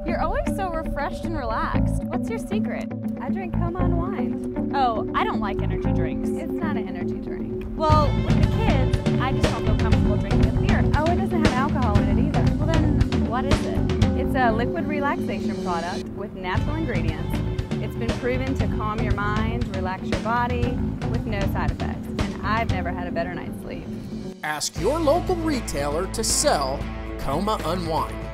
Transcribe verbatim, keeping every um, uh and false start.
You're always so refreshed and relaxed. What's your secret? I drink Koma Unwind. Oh, I don't like energy drinks. It's not an energy drink. Well, with the kids, I just don't feel comfortable drinking a beer. Oh, it doesn't have alcohol in it either. Well then, what is it? It's a liquid relaxation product with natural ingredients. It's been proven to calm your mind, relax your body with no side effects. And I've never had a better night's sleep. Ask your local retailer to sell Koma Unwind.